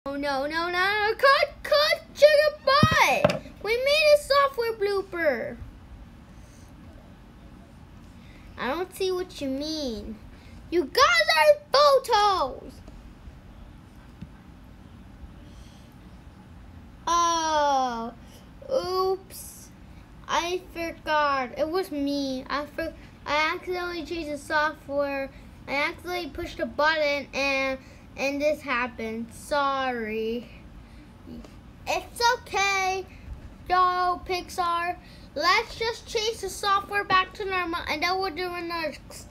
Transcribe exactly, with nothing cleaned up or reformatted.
Oh no, no, no, cut, cut, sugar butt! We made a software blooper. I don't see what you mean. You guys are photos! Oh, oops. I forgot. It was me. I for, I accidentally changed the software. I accidentally pushed a button and and this happened. Sorry. It's okay. Yo, Pixar. Let's just change the software back to normal and then we'll do another